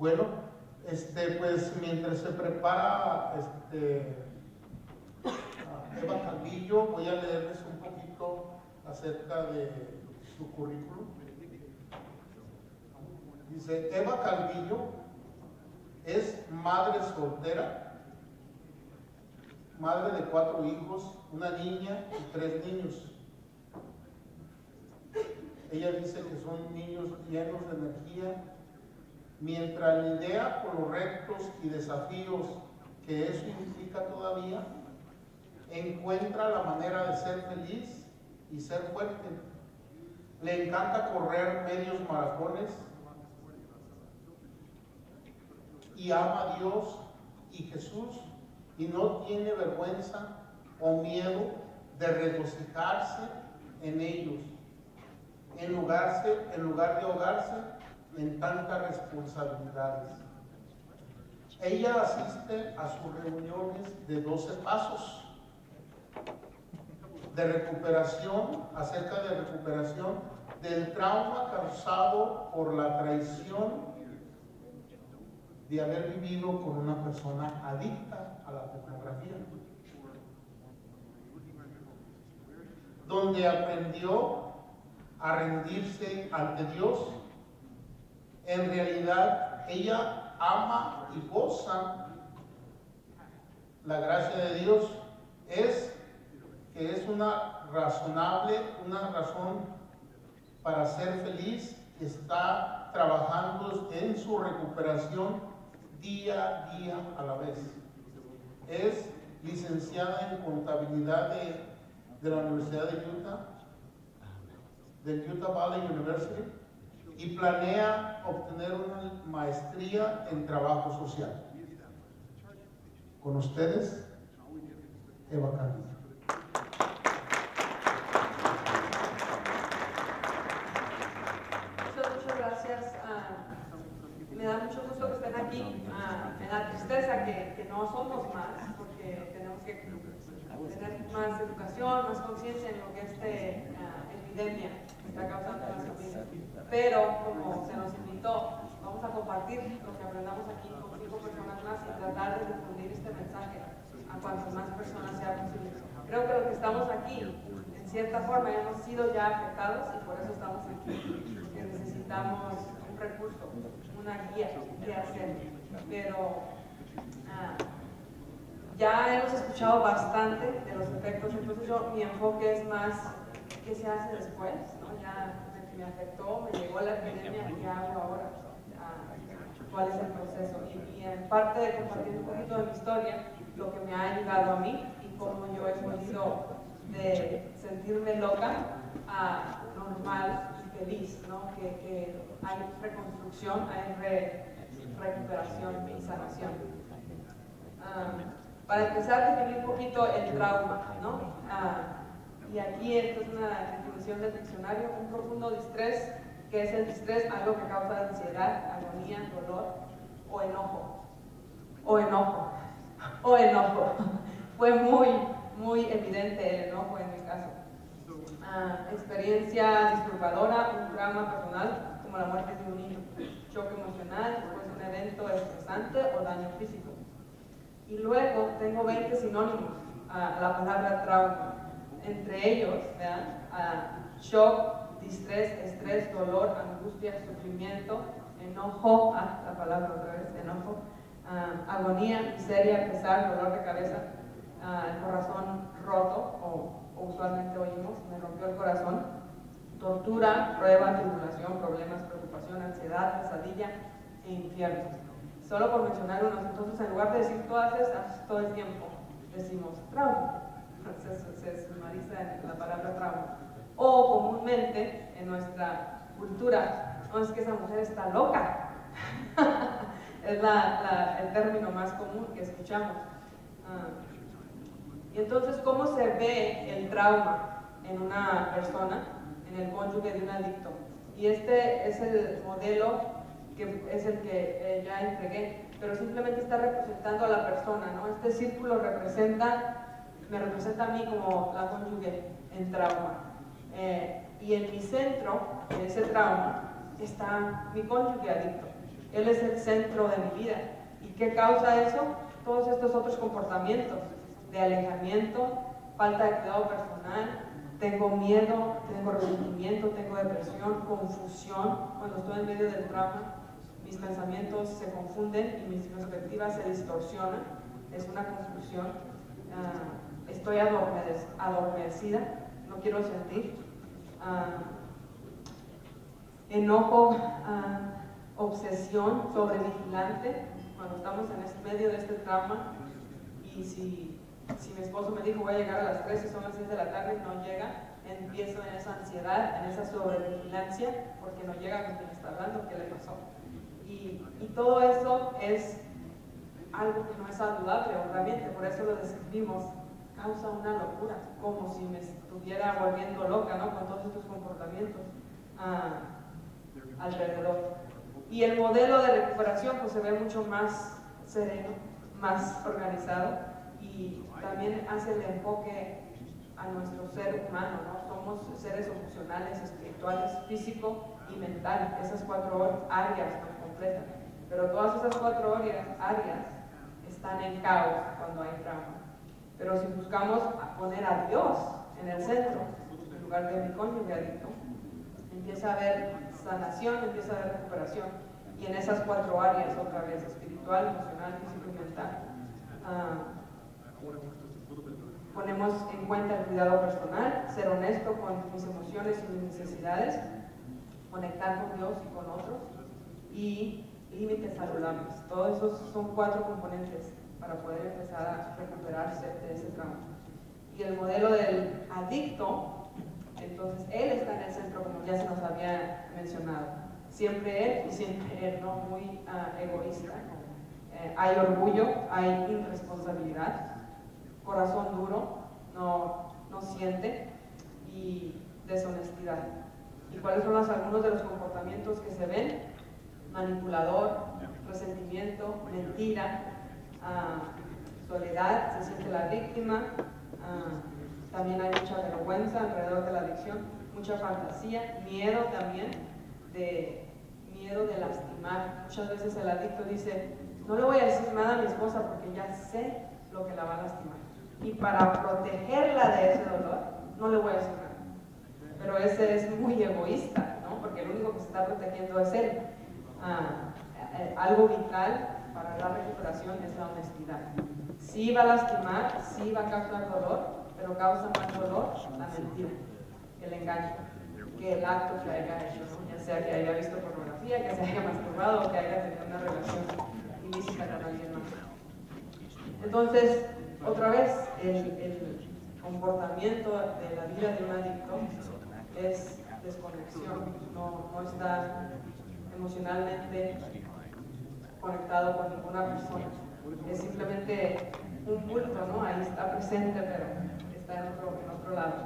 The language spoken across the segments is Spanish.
Bueno, pues mientras se prepara Eva Calvillo, voy a leerles un poquito acerca de su currículum. Dice, Eva Calvillo es madre soltera, madre de 4 hijos, una niña y 3 niños. Ella dice que son niños llenos de energía, mientras lidia con los retos y desafíos que eso implica todavía, encuentra la manera de ser feliz y ser fuerte. Le encanta correr medios maratones y ama a Dios y Jesús y no tiene vergüenza o miedo de regocijarse en ellos, en lugar de ahogarse en tantas responsabilidades. Ella asiste a sus reuniones de 12 pasos de recuperación, acerca de recuperación del trauma causado por la traición de haber vivido con una persona adicta a la pornografía, donde aprendió a rendirse ante Dios. En realidad, ella ama y goza la gracia de Dios. Es una razón para ser feliz. Está trabajando en su recuperación día a día a la vez. Es licenciada en contabilidad de la Universidad de Utah, del Utah Valley University, y planea obtener una maestría en trabajo social. Con ustedes, Eva Calvillo. Muchas gracias. Me da mucho gusto que estén aquí. Me da tristeza que no somos más, porque tenemos que tener más educación, más conciencia en lo que esta epidemia está causando en las familias. Pero como se nos invitó, vamos a compartir lo que aprendamos aquí con 5 personas más y tratar de difundir este mensaje a cuantas más personas sea posible. Creo que los que estamos aquí, en cierta forma, hemos sido ya afectados y por eso estamos aquí. Porque necesitamos un recurso, una guía que hacer. Pero ya hemos escuchado bastante de los efectos, entonces mi enfoque es más qué se hace después, ¿no? Ya me afectó, me llegó la epidemia, ¿qué hago ahora? ¿Cuál es el proceso? Y en parte de compartir un poquito de mi historia, lo que me ha ayudado a mí y cómo yo he podido de sentirme loca a normal y feliz, ¿no? Que hay reconstrucción, hay recuperación y sanación. Para empezar, definir un poquito el trauma, ¿no? Y aquí esto es una definición del diccionario: un profundo distrés, que es el distrés, algo que causa ansiedad, agonía, dolor o enojo. Fue muy evidente el enojo en mi caso. Experiencia disculpadora, un trauma personal como la muerte de un niño, choque emocional después de un evento estresante o daño físico. Y luego tengo 20 sinónimos a la palabra trauma. Entre ellos, vean, shock, distrés, estrés, dolor, angustia, sufrimiento, enojo, la palabra otra vez, enojo, agonía, miseria, pesar, dolor de cabeza, el corazón roto, o usualmente oímos, me rompió el corazón, tortura, prueba, tribulación, problemas, preocupación, ansiedad, pesadilla e infierno. Solo por mencionar unos. Entonces, en lugar de decir todas esas todo el tiempo, decimos trauma. Se sumariza en la palabra trauma. O comúnmente en nuestra cultura, no, es que esa mujer está loca. Es el término más común que escuchamos. Y entonces, ¿cómo se ve el trauma en una persona, en el cónyuge de un adicto? Y este es el modelo que es el que ya entregué, pero simplemente está representando a la persona, ¿no? Este círculo me representa a mí como la cónyuge en trauma. Y en mi centro, en ese trauma, está mi cónyuge adicto. Él es el centro de mi vida. ¿Y qué causa eso? Todos estos otros comportamientos de alejamiento, falta de cuidado personal, tengo miedo, tengo resentimiento, tengo depresión, confusión. Cuando estoy en medio del trauma, mis pensamientos se confunden y mis perspectivas se distorsionan. Es una confusión. Estoy adormecida, no quiero sentir. Enojo, obsesión, sobrevigilante. Cuando estamos en medio de este trauma, y si mi esposo me dijo voy a llegar a las 3 y son las 6 de la tarde y no llega, empiezo en esa ansiedad, en esa sobrevigilancia, porque no llega con quien está hablando, qué le pasó. Y todo eso es algo que no es saludable, obviamente, por eso lo describimos, causa una locura, como si me estuviera volviendo loca, ¿no? Con todos estos comportamientos alrededor. Y el modelo de recuperación pues se ve mucho más sereno, más organizado, y también hace el enfoque a nuestro ser humano, ¿no? Somos seres emocionales, espirituales, físico y mental. Esas 4 áreas nos completan. Pero todas esas 4 áreas están en caos cuando hay trauma. Pero si buscamos poner a Dios en el centro, en lugar de mi cónyuge adicto, empieza a haber sanación, empieza a haber recuperación. Y en esas 4 áreas, otra vez, espiritual, emocional, físico y mental, ponemos en cuenta el cuidado personal, ser honesto con mis emociones y mis necesidades, conectar con Dios y con otros, y límites saludables. Todos esos son 4 componentes para poder empezar a recuperarse de ese trauma. Y el modelo del adicto, entonces él está en el centro, como ya se nos había mencionado. Siempre él y siempre él, ¿no? Muy egoísta. Hay orgullo, hay irresponsabilidad, corazón duro, no siente, y deshonestidad. ¿Y cuáles son algunos de los comportamientos que se ven? Manipulador, resentimiento, mentira, soledad, se siente la víctima, también hay mucha vergüenza alrededor de la adicción, mucha fantasía, miedo también, miedo de lastimar. Muchas veces el adicto dice, no le voy a decir nada a mi esposa porque ya sé lo que la va a lastimar. Y para protegerla de ese dolor, no le voy a decir nada. Pero ese es muy egoísta, ¿no? Porque el único que se está protegiendo es él. Algo vital para la recuperación es la honestidad. Sí va a lastimar, sí va a causar dolor, pero causa más dolor la mentira, el engaño, que el acto que haya hecho, ¿no? Ya sea que haya visto pornografía, que se haya masturbado o que haya tenido una relación ilícita con alguien más. Entonces, otra vez, el comportamiento de la vida de un adicto es desconexión, no está emocionalmente conectado con ninguna persona. Es simplemente un bulto, ¿no? Ahí está presente, pero está en otro lado.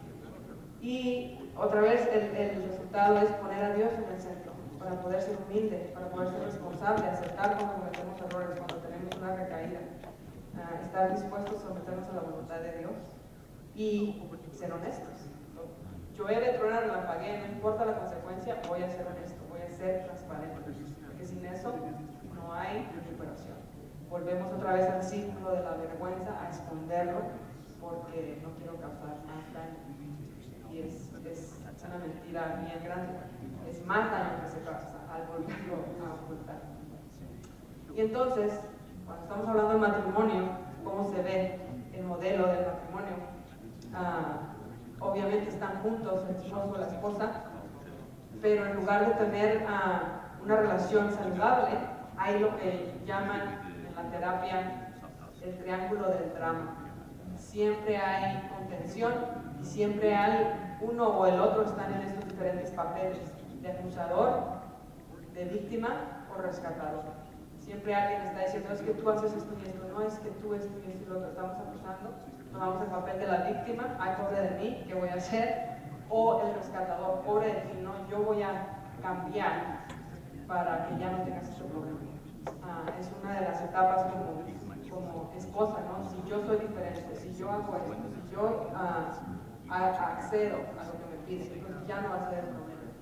Y otra vez el resultado es poner a Dios en el centro, para poder ser humilde, para poder ser responsable, aceptar cuando cometemos errores, cuando tenemos una recaída, estar dispuestos a someternos a la voluntad de Dios y ser honestos. Llueve, truena, relampaguee, no importa la consecuencia, voy a ser honesto, voy a ser transparente, porque sin eso no hay recuperación. Volvemos otra vez al círculo de la vergüenza, a esconderlo, porque no quiero causar más daño. Y es una mentira bien grande. Es más daño que se causa al volverlo a ocultar. Y entonces, cuando estamos hablando del matrimonio, ¿cómo se ve el modelo del matrimonio? Obviamente están juntos el esposo o la esposa, pero en lugar de tener una relación saludable, hay lo que llaman en la terapia el triángulo del drama. Siempre hay contención y siempre hay uno o el otro están en estos diferentes papeles de acusador, de víctima o rescatador. Siempre alguien está diciendo, es que tú haces esto y esto, no es que tú esto y esto y lo otro, estamos acusando, tomamos el papel de la víctima, ay, pobre de mí, ¿qué voy a hacer? O el rescatador, pobre de ti, no, yo voy a cambiar para que ya no tengas ese problema. Es una de las etapas como esposa, ¿no? Si yo soy diferente, si yo hago esto, si yo accedo a lo que me pides, entonces ya no va a ser el problema.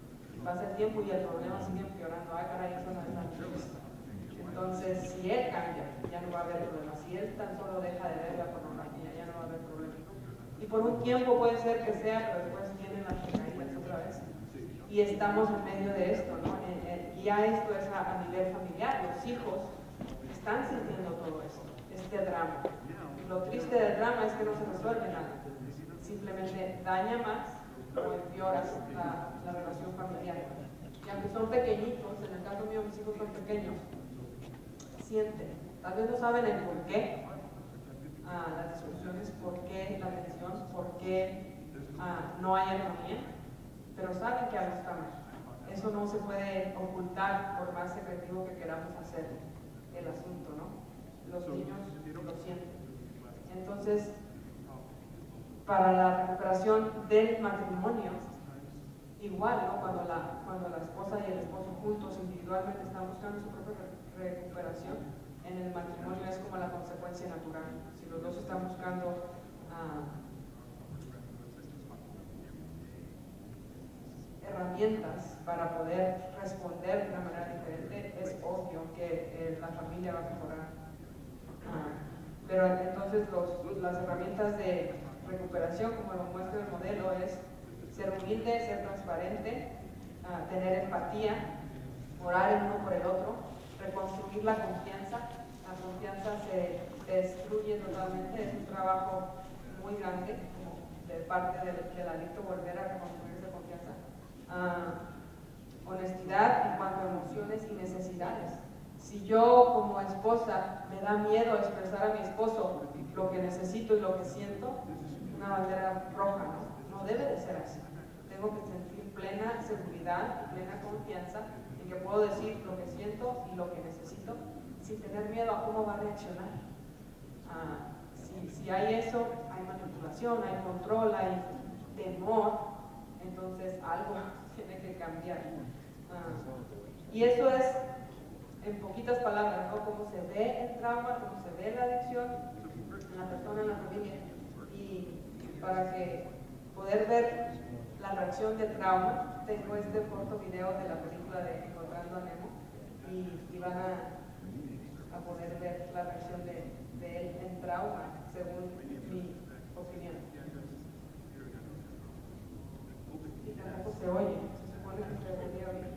pasa el tiempo y el problema sigue empeorando. Ah, caray, eso no es tan justo. Entonces, si él cambia, ya no va a haber problema. Si él tan solo deja de ver la pornografía, ya no va a haber problema. Y por un tiempo puede ser que sea, pero después vienen las recaídas otra vez. Y estamos en medio de esto, ¿no? Y ya esto es a nivel familiar. Los hijos están sintiendo todo esto, este drama. Y lo triste del drama es que no se resuelve nada. Simplemente daña más o empeora la relación familiar. Y aunque son pequeñitos, en el caso mío mis hijos son pequeños, sienten, tal vez no saben el por qué las discusiones, por qué la tensión, por qué no hay armonía, pero saben que algo está mal. Eso no se puede ocultar por más secretivo que queramos hacer el asunto, ¿no? Los niños lo sienten. Entonces, para la recuperación del matrimonio, igual, ¿no? Cuando la esposa y el esposo juntos individualmente están buscando su propia recuperación, en el matrimonio es como la consecuencia natural. Si los dos están buscando herramientas para poder responder de una manera diferente, es obvio que la familia va a mejorar. Pero entonces las herramientas de recuperación, como lo muestra el modelo, es ser humilde, ser transparente, tener empatía, orar el uno por el otro, reconstruir la confianza. La confianza se destruye totalmente, es un trabajo muy grande como de parte del adicto volver a reconstruir esa confianza. Honestidad en cuanto a emociones y necesidades. Si yo como esposa me da miedo expresar a mi esposo lo que necesito y lo que siento, una bandera roja, ¿no? No debe de ser así. Tengo que sentir plena seguridad y plena confianza en que puedo decir lo que siento y lo que necesito sin tener miedo a cómo va a reaccionar. Si hay eso, hay manipulación, hay control, hay temor, entonces algo tiene que cambiar. Y eso es, en poquitas palabras, ¿no? Cómo se ve el trauma, cómo se ve la adicción en la persona, en la familia. Y para que poder ver la reacción de trauma, tengo este corto video de la película de Encontrando a Nemo y van a poder ver la reacción de él en trauma, según mi opinión. Y tampoco se oye, se supone que se debería oír.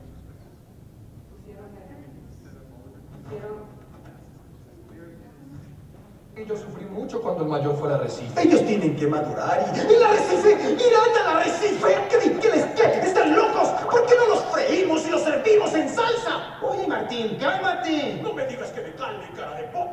Yo sufrí mucho cuando el mayor fue al arrecife. Ellos tienen que madurar y el arrecife, irán al arrecife. ¿Qué? ¿Están locos? ¿Por qué no los freímos y los servimos en salsa? Oye, Martín, cálmate. No me digas que me calme, cara de pop.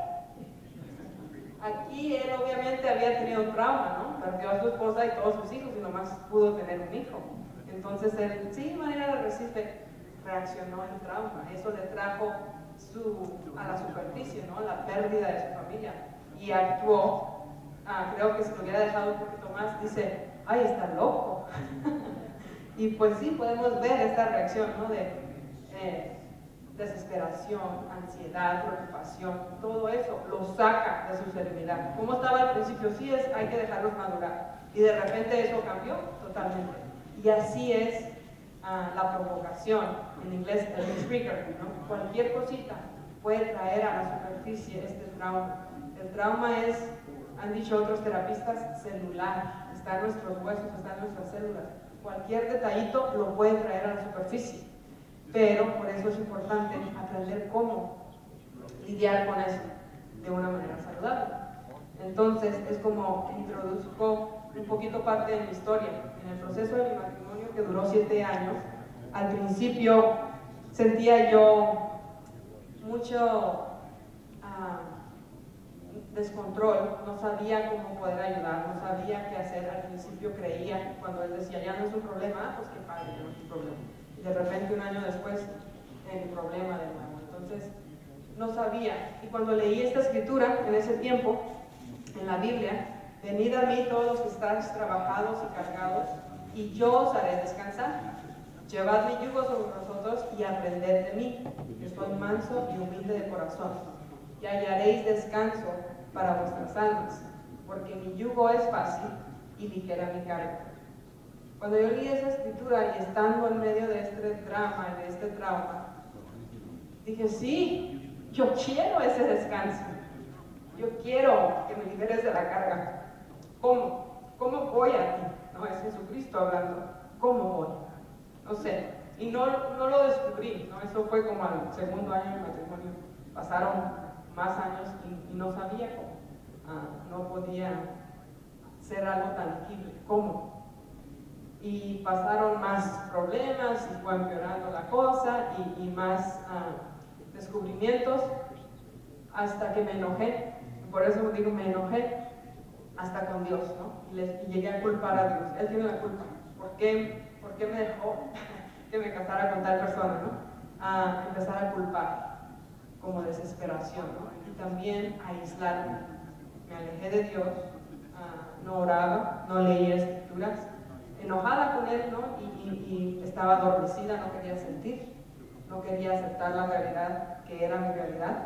Aquí él obviamente había tenido un trauma, ¿no? Perdió a su esposa y todos sus hijos y nomás pudo tener un hijo. Entonces él, sí, manera de arrecife, reaccionó en trauma. Eso le trajo a la superficie, ¿no? La pérdida de su familia. Y actuó, creo que si lo hubiera dejado un poquito más, dice, ay, está loco. Y pues sí, podemos ver esta reacción, ¿no? De desesperación, ansiedad, preocupación, todo eso lo saca de su serenidad. ¿Cómo estaba al principio? Sí, hay que dejarlos madurar. Y de repente eso cambió totalmente. Y así es la provocación, en inglés el trigger, ¿no? Cualquier cosita puede traer a la superficie este trauma. El trauma es, han dicho otros terapistas, celular. Está en nuestros huesos, está en nuestras células. Cualquier detallito lo puede traer a la superficie. Pero por eso es importante aprender cómo lidiar con eso de una manera saludable. Entonces es como introduzco un poquito parte de mi historia. En el proceso de mi matrimonio, que duró 7 años, al principio sentía yo mucho descontrol, no sabía cómo poder ayudar, no sabía qué hacer. Al principio creía, cuando él decía, ya no es un problema, pues qué padre, ya no es un problema. Y de repente un año después, el problema de nuevo. Entonces, no sabía. Y cuando leí esta escritura, en ese tiempo, en la Biblia, venid a mí todos los que estáis trabajados y cargados, y yo os haré descansar. Llevad mi yugo sobre vosotros y aprended de mí, que soy manso y humilde de corazón, y hallaréis descanso para vuestras almas, porque mi yugo es fácil y ligera mi carga. Cuando yo leí esa escritura y estando en medio de este drama y de este trauma, dije, sí, yo quiero ese descanso. Yo quiero que me liberes de la carga. ¿Cómo? ¿Cómo voy a ti? No, es Jesucristo hablando. ¿Cómo voy? No sé. Y no lo descubrí, ¿no? Eso fue como al segundo año de matrimonio. Pasaron más años y no sabía cómo. No podía ser algo tangible. ¿Cómo? Y pasaron más problemas y fue empeorando la cosa y más descubrimientos hasta que me enojé. Por eso digo, me enojé hasta con Dios, ¿no? Y llegué a culpar a Dios. Él tiene la culpa. ¿Por qué me dejó que me casara con tal persona, ¿no? A empezar a culpar, como desesperación, ¿no? Y también a aislarme. Me alejé de Dios, no oraba, no leía escrituras, enojada con Él, ¿no? Y estaba adormecida, no quería sentir, no quería aceptar la realidad que era mi realidad.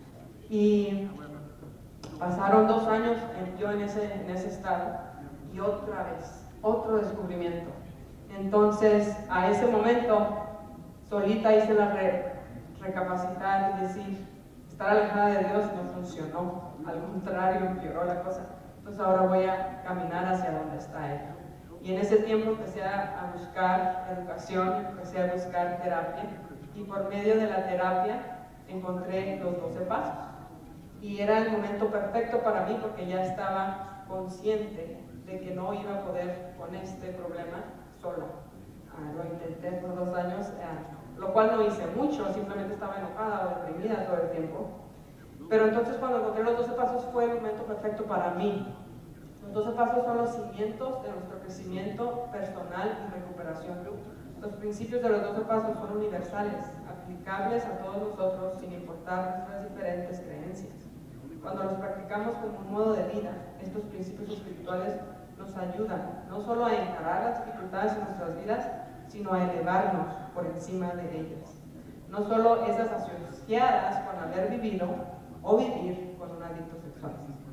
Y pasaron 2 años yo en ese estado y otra vez, otro descubrimiento. Entonces, a ese momento, solita hice la recapacitar y decir, estar alejada de Dios no funcionó, al contrario, empeoró la cosa. Entonces ahora voy a caminar hacia donde está Él. Y en ese tiempo empecé a buscar educación, empecé a buscar terapia, y por medio de la terapia encontré los 12 pasos. Y era el momento perfecto para mí porque ya estaba consciente de que no iba a poder con este problema sola. Lo intenté por 2 años, lo cual no hice mucho, simplemente estaba enojada o deprimida todo el tiempo. Pero entonces cuando encontré los 12 pasos fue el momento perfecto para mí. Los 12 pasos son los cimientos de nuestro crecimiento personal y recuperación. Los principios de los 12 pasos son universales, aplicables a todos nosotros sin importar nuestras diferentes creencias. Cuando los practicamos como un modo de vida, estos principios espirituales nos ayudan no solo a encarar las dificultades en nuestras vidas, sino a elevarnos por encima de ellas. No solo esas asociadas con haber vivido o vivir con un adicto sexual.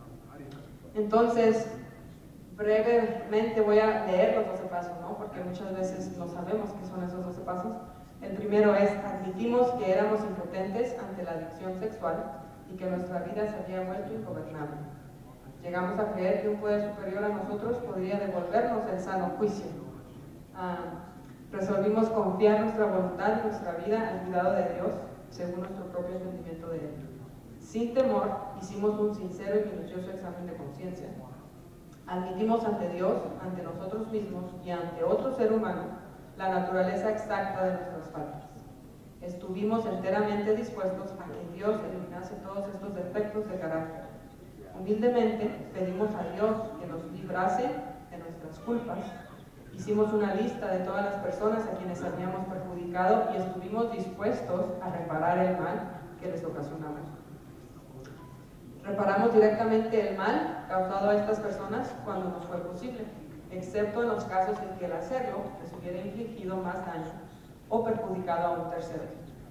Entonces, brevemente voy a leer los 12 pasos, ¿no? Porque muchas veces no sabemos qué son esos 12 pasos. El primero es, admitimos que éramos impotentes ante la adicción sexual y que nuestra vida se había vuelto ingobernable. Llegamos a creer que un poder superior a nosotros podría devolvernos el sano juicio. Resolvimos confiar nuestra voluntad y nuestra vida al cuidado de Dios, según nuestro propio entendimiento de Él. Sin temor, hicimos un sincero y minucioso examen de conciencia. Admitimos ante Dios, ante nosotros mismos y ante otro ser humano la naturaleza exacta de nuestras faltas. Estuvimos enteramente dispuestos a que Dios eliminase todos estos defectos de carácter. Humildemente pedimos a Dios que nos librase de nuestras culpas. Hicimos una lista de todas las personas a quienes habíamos perjudicado y estuvimos dispuestos a reparar el mal que les ocasionamos. Reparamos directamente el mal causado a estas personas cuando nos fue posible, excepto en los casos en que el hacerlo les hubiera infligido más daño o perjudicado a un tercero.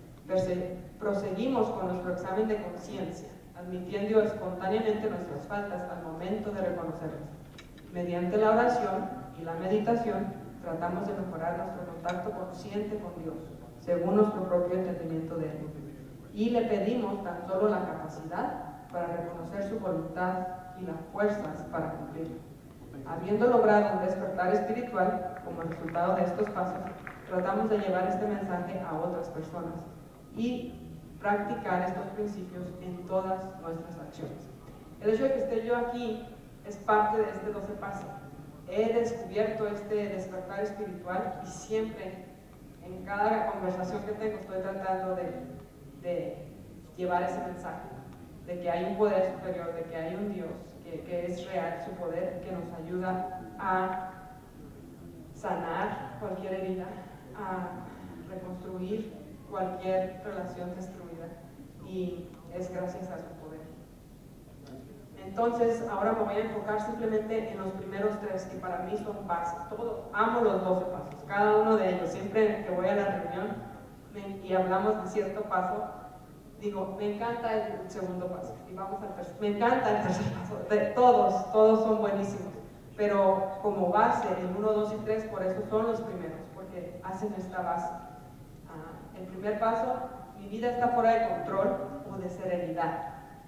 Proseguimos con nuestro examen de conciencia, admitiendo espontáneamente nuestras faltas al momento de reconocerlas. Mediante la oración y la meditación, tratamos de mejorar nuestro contacto consciente con Dios, según nuestro propio entendimiento de Él. Y le pedimos tan solo la capacidad para reconocer su voluntad y las fuerzas para cumplirlo. Habiendo logrado un despertar espiritual como resultado de estos pasos, tratamos de llevar este mensaje a otras personas y practicar estos principios en todas nuestras acciones. El hecho de que esté yo aquí es parte de este 12 pasos. He descubierto este despertar espiritual y siempre, en cada conversación que tengo, estoy tratando de llevar ese mensaje, de que hay un poder superior, de que hay un Dios, que es real su poder, que nos ayuda a sanar cualquier herida, a reconstruir cualquier relación destruida, y es gracias a su poder. Entonces, ahora me voy a enfocar simplemente en los primeros 3, que para mí son bases. Amo los 12 pasos, cada uno de ellos. Siempre que voy a la reunión y hablamos de cierto paso, digo, me encanta el segundo paso, y vamos al tercer. Me encanta el tercer paso, todos son buenísimos. pero como base, el 1, 2 y 3, por eso son los primeros, porque hacen esta base. El primer paso, mi vida está fuera de control o de serenidad.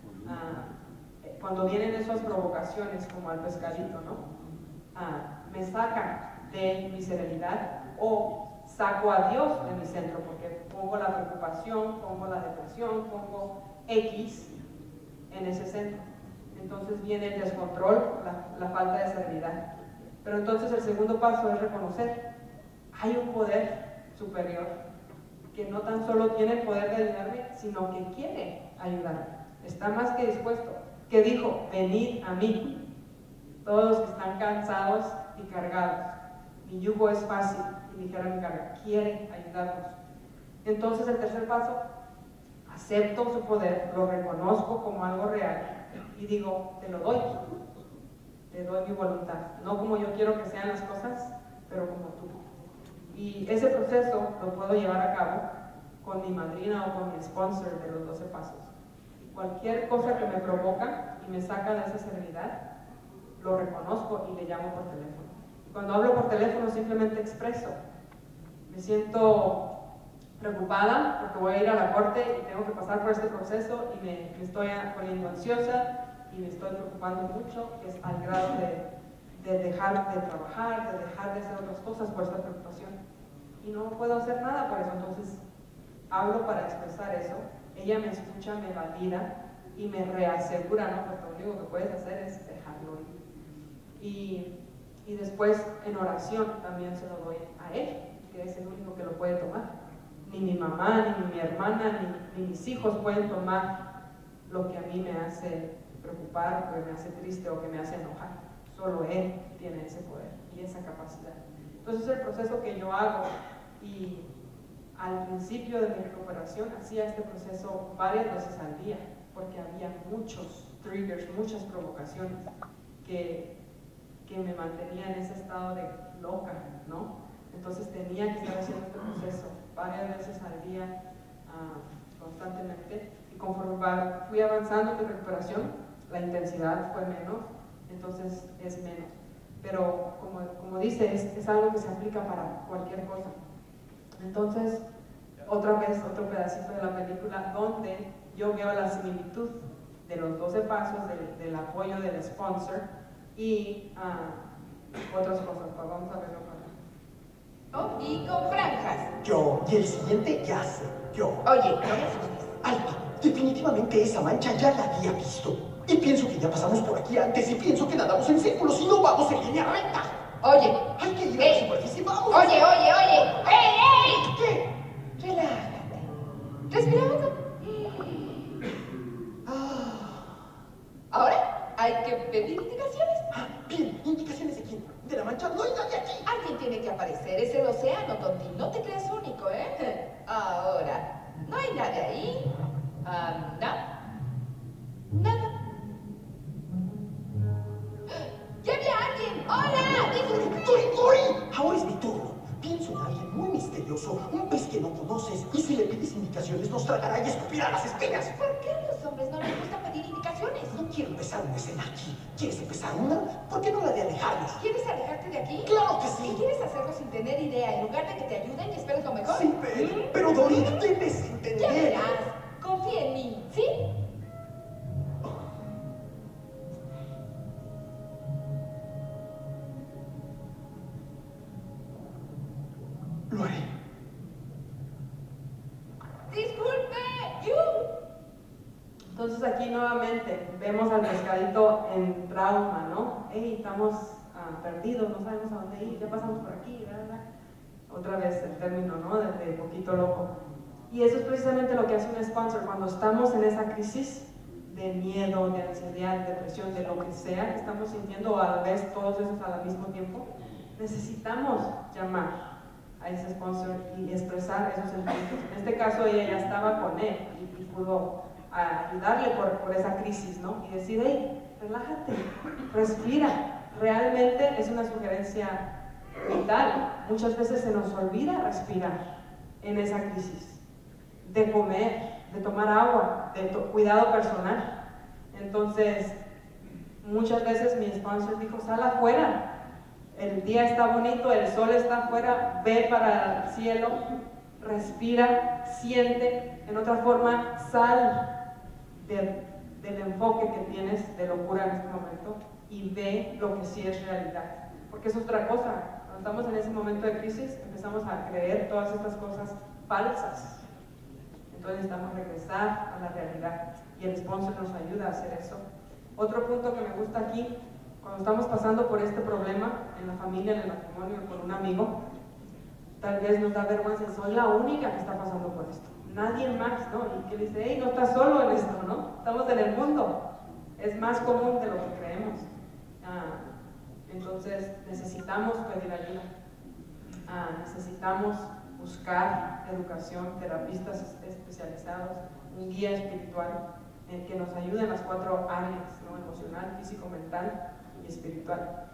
Cuando vienen esas provocaciones, como al pescadito, ¿no? Me sacan de mi serenidad o saco a Dios de mi centro, porque pongo la preocupación, pongo la depresión, pongo X en ese centro. Entonces viene el descontrol, la falta de serenidad. Pero entonces el segundo paso es reconocer, hay un poder superior que no tan solo tiene el poder de ayudarme, sino que quiere ayudarme. Está más que dispuesto. Que dijo, venid a mí, todos los que están cansados y cargados. Mi yugo es fácil y ligera mi carga. Quiere ayudarnos. Entonces el tercer paso, acepto su poder, lo reconozco como algo real y digo, te lo doy mi voluntad. No como yo quiero que sean las cosas, pero como tú. Y ese proceso lo puedo llevar a cabo con mi madrina o con mi sponsor de los 12 pasos. Cualquier cosa que me provoca y me saca de esa serenidad, lo reconozco y le llamo por teléfono. Cuando hablo por teléfono simplemente expreso. Me siento preocupada porque voy a ir a la corte y tengo que pasar por este proceso y me estoy poniendo ansiosa y me estoy preocupando mucho, que es al grado de dejar de trabajar, de dejar de hacer otras cosas por esta preocupación. Y no puedo hacer nada por eso, entonces hablo para expresar eso. Ella me escucha, me valida y me reasegura, ¿no? Porque lo único que puedes hacer es dejarlo ir. Y después en oración también se lo doy a él, que es el único que lo puede tomar. Ni mi mamá, ni mi hermana, ni mis hijos pueden tomar lo que a mí me hace preocupar, o que me hace triste o que me hace enojar. Solo él tiene ese poder y esa capacidad. Entonces el proceso que yo hago, y al principio de mi recuperación hacía este proceso varias veces al día, porque había muchos triggers, muchas provocaciones que me mantenían en ese estado de loca, ¿no? Entonces tenía que estar haciendo este proceso varias veces al día, constantemente, y conforme fui avanzando en mi recuperación, la intensidad fue menos, entonces es menos. Pero como dice, es algo que se aplica para cualquier cosa. Entonces, otra vez, otro pedacito de la película donde yo veo la similitud de los 12 pasos, del apoyo del sponsor y otras cosas. Pues vamos a verlo para Oh, y con franjas. Yo, y el siguiente ya sé, yo. Oye, no me asustes. Alba, definitivamente esa mancha ya la había visto. Y pienso que ya pasamos por aquí antes y pienso que nadamos en círculos y no vamos en línea recta. Oye. Hay que ir a la superficie, vamos. Oye. ¡Ey! ¿Qué? Relájate. Respira hondo. Ahora hay que pedir indicaciones. Bien, ¿indicaciones de quién? ¿De la mancha? No hay nadie aquí. Alguien tiene que aparecer. Es el océano, Tontín. No te creas único, ¿eh? Ahora, no hay nadie ahí. Nada. ¡Ya vi a alguien! ¡Hola! ¡Tori! Ahora es mi turno. Pienso en alguien muy misterioso, un pez que no conoces, y si le pides indicaciones nos tragará y escupirá las espinas. ¿Por qué a los hombres no les gusta pedir indicaciones? No quiero empezar una escena aquí. ¿Quieres empezar una? ¿Por qué no la de alejarnos? ¿Quieres alejarte de aquí? ¡Claro que sí! ¿Y quieres hacerlo sin tener idea en lugar de que te ayuden y esperes lo mejor? Sí, pero Dori, debes Ya entender. verás. Confía en mí, ¿sí? Lo haré. ¡Disculpe! Entonces aquí nuevamente vemos al pescadito en trauma, ¿no? Hey, estamos perdidos, no sabemos a dónde ir, ya pasamos por aquí, ¿verdad? Otra vez el término, ¿no? De poquito loco. Y eso es precisamente lo que hace un sponsor cuando estamos en esa crisis de miedo, de ansiedad, de depresión, de lo que sea que estamos sintiendo, a la vez todos esos al mismo tiempo. Necesitamos llamar a ese sponsor y expresar esos sentimientos. En este caso ella ya estaba con él y pudo ayudarle por esa crisis, ¿no? Y decir, hey, relájate, respira. Realmente es una sugerencia vital. Muchas veces se nos olvida respirar en esa crisis, de comer, de tomar agua, de cuidado personal. Entonces, Muchas veces mi sponsor dijo, sal afuera, el día está bonito, el sol está afuera, ve para el cielo, respira, siente, en otra forma, sal del enfoque que tienes de locura en este momento y ve lo que sí es realidad. Porque es otra cosa, cuando estamos en ese momento de crisis, empezamos a creer todas estas cosas falsas. Entonces necesitamos regresar a la realidad y el sponsor nos ayuda a hacer eso. Otro punto que me gusta aquí, cuando estamos pasando por este problema en la familia, en el matrimonio, con un amigo, tal vez nos da vergüenza, soy la única que está pasando por esto, nadie más, ¿no? Y que dice, hey, no estás solo en esto, ¿no? Estamos en el mundo, es más común de lo que creemos. Entonces necesitamos pedir ayuda, necesitamos buscar educación, terapistas especializados, un guía espiritual que nos ayude en las 4 áreas, ¿no? Emocional, físico, mental y espiritual.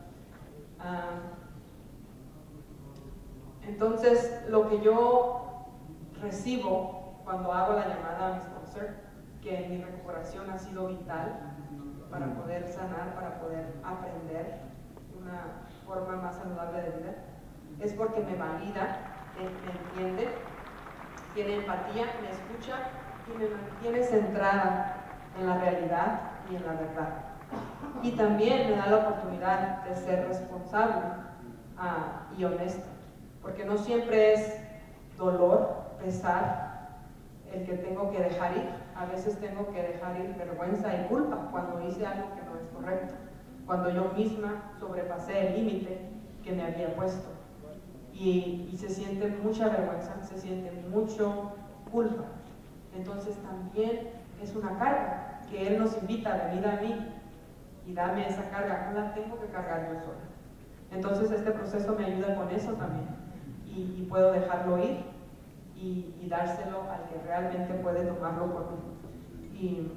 Entonces, lo que yo recibo cuando hago la llamada a mi sponsor, que mi recuperación ha sido vital para poder sanar, para poder aprender una forma más saludable de vida, es porque me valida, me entiende, tiene empatía, me escucha y me mantiene centrada en la realidad y en la verdad. Y también me da la oportunidad de ser responsable y honesta, porque no siempre es dolor, pesar, el que tengo que dejar ir. A veces tengo que dejar ir vergüenza y culpa cuando hice algo que no es correcto, cuando yo misma sobrepasé el límite que me había puesto. Y se siente mucha vergüenza, se siente mucho culpa. Entonces también es una carga que Él nos invita a venir a mí y dame esa carga, no la tengo que cargar yo sola. Entonces este proceso me ayuda con eso también y puedo dejarlo ir y dárselo al que realmente puede tomarlo por mí. Y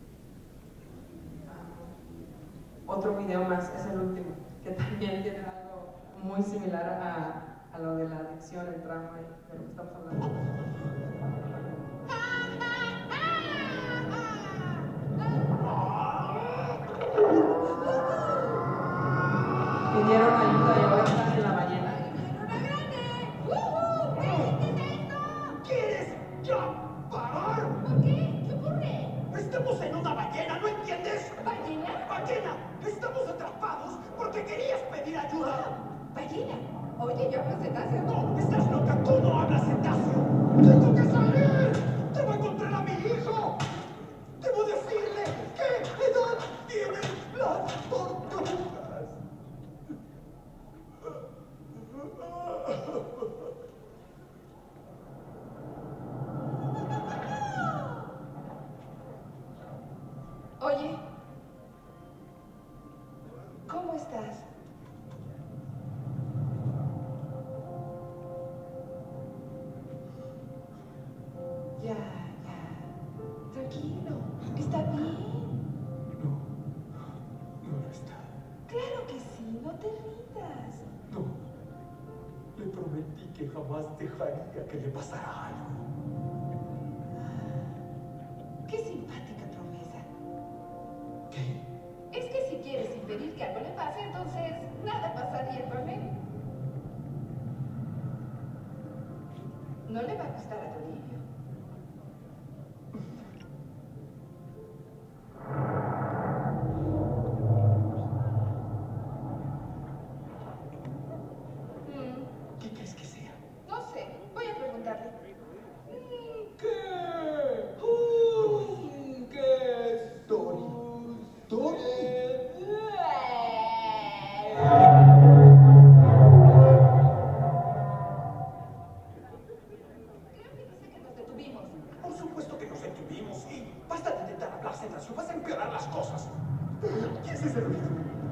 otro video más, es el último, que también tiene algo muy similar a lo de la adicción, el trauma y de lo que estamos hablando. Pidieron ayuda y ahora están en la ballena. ¿Quieres ya parar? ¿Por qué? ¿Qué ocurre? Estamos en una ballena, ¿no entiendes? ¿Ballena? ¡Ballena! Estamos atrapados porque querías pedir ayuda. ¿Ballena? Oye, yo hablo cetáceo. No, estás loca, tú no hablas cetáceo. ¡Tengo que salir! ¡Debo encontrar a mi hijo! ¡Debo decirle qué edad tienen las tortugas! Oye, ¿cómo estás? Ya, tranquilo, está bien. No lo está. Claro que sí, no te rindas. No. Le prometí que jamás dejaría que le pasara algo. Qué simpática promesa. ¿Qué? Es que si quieres impedir que algo le pase, entonces nada pasaría con él. No le va a gustar a Toribio. ¿Qué crees que sea? No sé, voy a preguntarle. ¿Qué? ¿Qué es? Tori. Tori. Creo que dice que nos detuvimos. Por supuesto que nos detuvimos y basta de intentar hablar cetáceo, vas a empeorar las cosas. ¿Qué es ese ruido?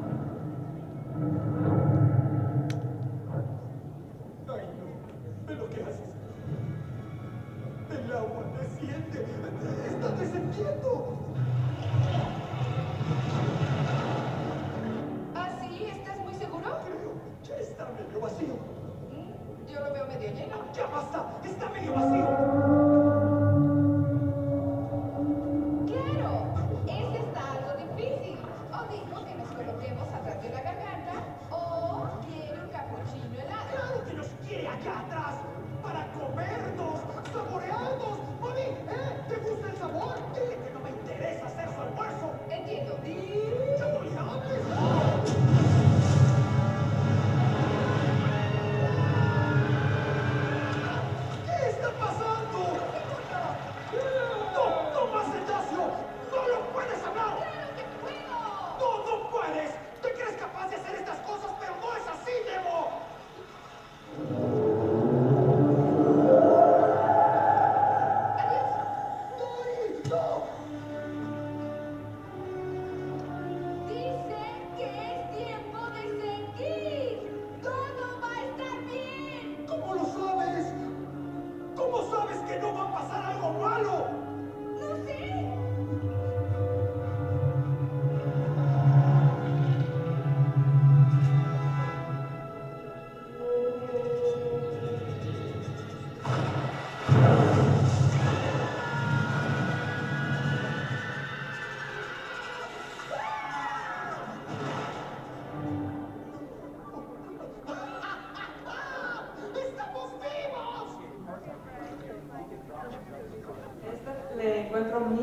Ay, no. ¿Ve lo que haces? El agua desciende. Está descendiendo. ¿Ah, sí? ¿Estás muy seguro? Creo, ya está medio vacío. Yo lo veo medio lleno. ¡Ya basta! ¡Está medio vacío! Claro, ese está algo difícil. O digo que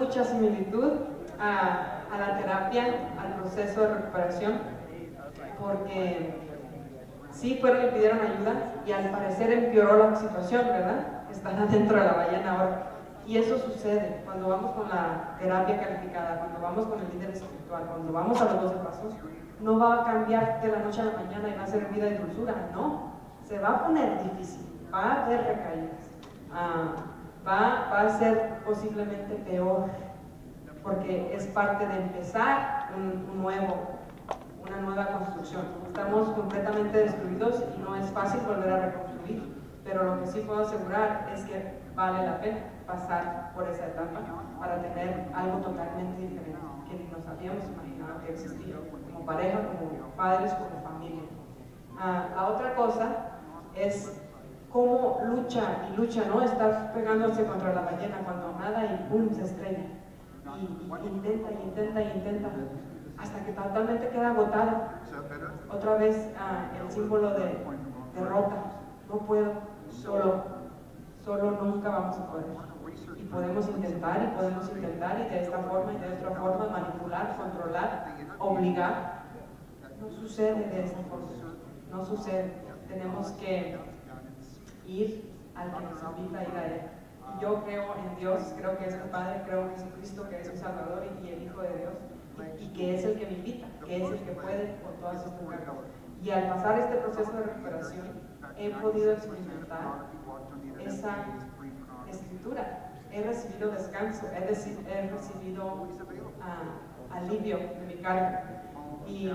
mucha similitud a la terapia, al proceso de recuperación, porque sí fueron y pidieron ayuda y al parecer empeoró la situación, ¿verdad? Están adentro de la ballena ahora. Y eso sucede cuando vamos con la terapia calificada, cuando vamos con el líder espiritual, cuando vamos a los 12 pasos. No va a cambiar de la noche a la mañana y va a ser vida y dulzura, no. Se va a poner difícil, va a haber recaídas, va a ser posiblemente peor, porque es parte de empezar una nueva construcción. Estamos completamente destruidos y no es fácil volver a reconstruir, pero lo que sí puedo asegurar es que vale la pena pasar por esa etapa para tener algo totalmente diferente que ni nos habíamos imaginado que existía, como pareja, como padres, como familia. La otra cosa es cómo lucha y lucha, ¿no? Está pegándose contra la ballena cuando nada y ¡pum! Se estrella. Y intenta, hasta que totalmente queda agotado. Otra vez el símbolo de derrota. No puedo, solo nunca vamos a poder. Y podemos intentar y de esta forma y de otra forma manipular, controlar, obligar. No sucede de esta forma, no sucede. Tenemos que ir al que nos invita a ir a Él. Y yo creo en Dios, creo que es el Padre, creo en Jesucristo, que es mi Salvador y el Hijo de Dios, y que es el que me invita, que es el que puede con todas estas cargas. Y al pasar este proceso de recuperación, he podido experimentar esa escritura. He recibido descanso, he recibido alivio de mi carga. Y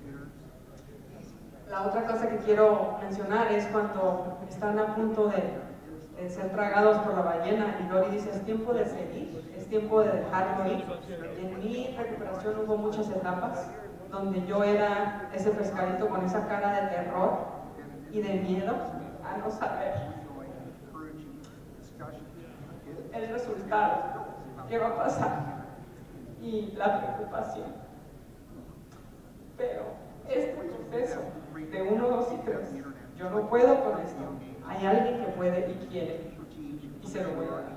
la otra cosa que quiero mencionar es cuando están a punto de ser tragados por la ballena y Lori dice, es tiempo de seguir, es tiempo de dejarlo ir. En mi recuperación hubo muchas etapas donde yo era ese pescadito con esa cara de terror y de miedo a no saber el resultado, qué va a pasar y la preocupación. Pero este proceso de 1, 2 y 3, yo no puedo con esto. Hay alguien que puede y quiere y se lo voy a dar.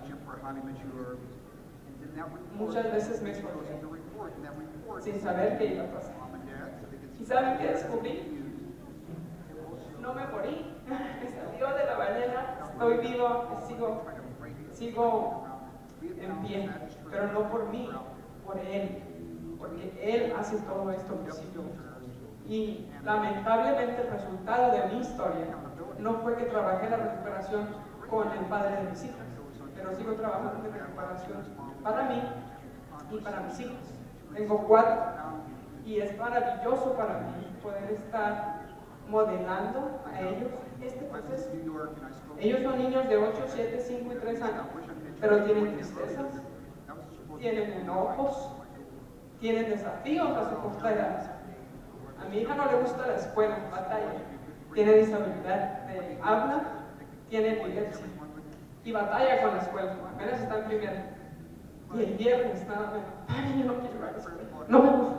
Muchas veces me esforcé sin saber qué iba a pasar. ¿Y saben qué descubrí? No me morí, me salió de la ballena, estoy vivo, sigo en pie, pero no por mí, por Él, porque Él hace todo esto posible. Y lamentablemente el resultado de mi historia no fue que trabajé la recuperación con el padre de mis hijas, pero sigo trabajando en recuperación para mí y para mis hijos. Tengo 4 y es maravilloso para mí poder estar modelando a ellos este proceso. Ellos son niños de 8, 7, 5 y 3 años, pero tienen tristezas, tienen enojos, tienen desafíos a su corta edad. A mi hija no le gusta la escuela, batalla, tiene disabilidad de habla, tiene epilepsia y batalla con la escuela, apenas está en primero. Y el viernes nada menos, ay, yo no quiero ir a la escuela, no me gusta.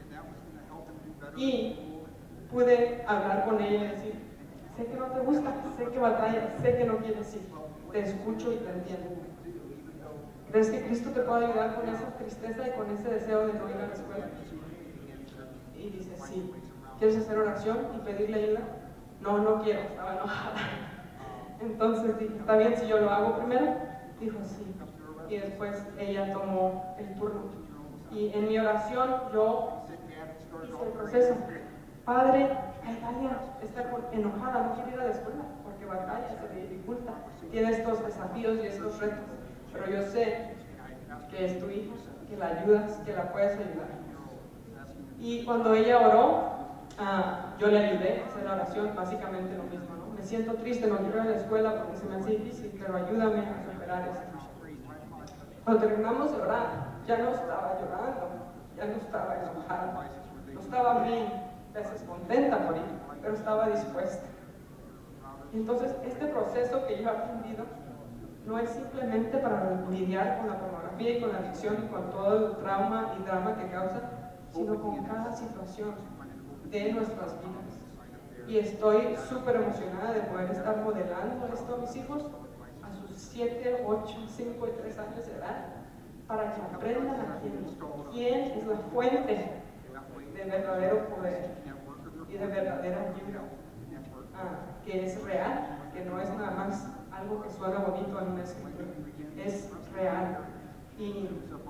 Y pude hablar con ella y decir, sé que no te gusta, sé que batallas, sé que no quieres ir, te escucho y te entiendo. ¿Crees que Cristo te puede ayudar con esa tristeza y con ese deseo de no ir a la escuela? Y dice, sí. ¿Quieres hacer oración y pedirle ayuda? No, no quiero, estaba enojada. Entonces dije, ¿está bien si yo lo hago primero? Dijo, sí. Y después ella tomó el turno. Y en mi oración yo hice el proceso. Padre, Dalia está enojada, no quiere ir a la escuela porque batalla, se le dificulta. Tiene estos desafíos y estos retos. Pero yo sé que es tu hija, que la ayudas, que la puedes ayudar. Y cuando ella oró, yo le ayudé a hacer la oración, básicamente lo mismo, ¿no? Me siento triste, no quiero ir a la escuela porque se me hace difícil, pero ayúdame a superar esto. Cuando terminamos de orar, ya no estaba llorando, ya no estaba enojada, no estaba mil veces contenta por ir, pero estaba dispuesta. Entonces, este proceso que yo he aprendido no es simplemente para lidiar con la pornografía y con la adicción y con todo el trauma y drama que causa, sino con cada situación de nuestras vidas. Y estoy súper emocionada de poder estar modelando esto a mis hijos a sus 7, 8, 5 y 3 años de edad, para que aprendan a quién es la fuente de verdadero poder y de verdadera ayuda, que es real, que no es nada más algo que suena bonito en una escritura, es real. Y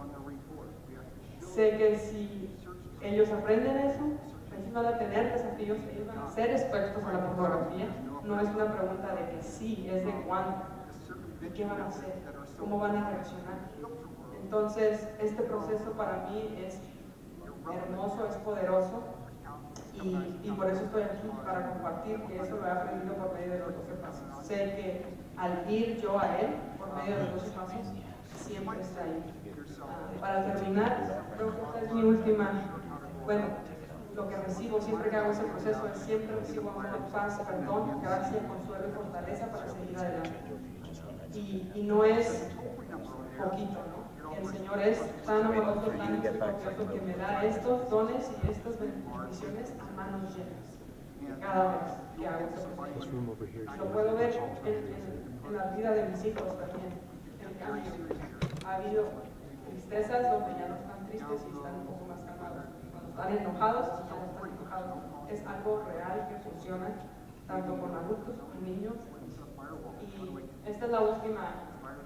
sé que si ellos aprenden eso, ellos van a tener desafíos, ellos van a ser expertos en la pornografía. No es una pregunta de que sí, es de cuándo, de qué van a hacer, cómo van a reaccionar. Entonces, este proceso para mí es hermoso, es poderoso, y por eso estoy aquí, para compartir que eso lo he aprendido por medio de los 12 pasos. Sé que al ir yo a él, por medio de los 12 pasos, siempre está ahí. Para terminar, creo que esta es mi última, bueno, lo que recibo siempre que hago ese proceso es siempre recibo amor, paz, perdón, gracia, consuelo y fortaleza para seguir adelante. Y no es poquito, ¿no? El Señor es tan amoroso, tan misericordioso que me da estos dones y estas bendiciones a manos llenas cada vez que hago ese proceso. Lo puedo ver en la vida de mis hijos también. En cambio, ha habido tristezas donde ya no están tristes y están un poco más calmados. Cuando están enojados, ya no están enojados. Es algo real que funciona tanto con adultos como niños. Y esta es la última.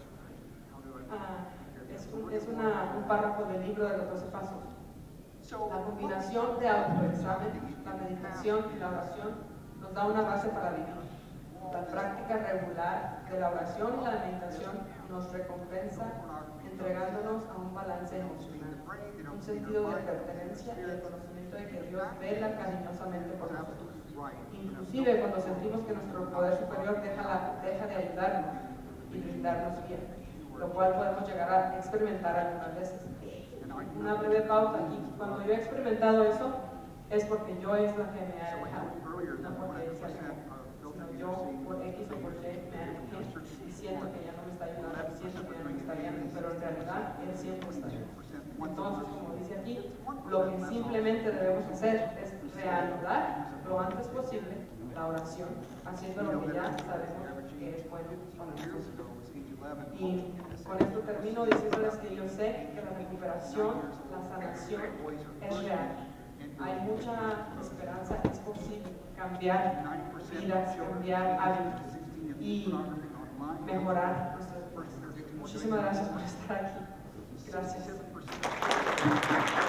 Es un párrafo del libro de los 12 pasos. La combinación de autoexamen, la meditación y la oración nos da una base para vivir. La práctica regular de la oración y la meditación nos recompensa entregándonos a un balance emocional, un sentido de pertenencia y el conocimiento de que Dios vela cariñosamente por nosotros. Inclusive cuando sentimos que nuestro poder superior deja de ayudarnos y brindarnos bien, lo cual podemos llegar a experimentar algunas veces. Una breve pausa aquí. Cuando yo he experimentado eso, es porque yo es la que me ha alejado, no porque Él se alejó, sino yo por X o por Y me alejé y siento que ya no me está ayudando, siento que ya no me está guiando, pero en realidad Él siempre está ahí. Entonces, como dice aquí, lo que simplemente debemos hacer es reanudar lo antes posible la oración, haciendo lo que ya sabemos que es bueno para nosotros. Y con esto termino diciéndoles que yo sé que la recuperación, la sanación es real. Hay mucha esperanza, es posible cambiar vidas, cambiar hábitos y mejorar nuestras vidas. Muchísimas gracias por estar aquí. Gracias.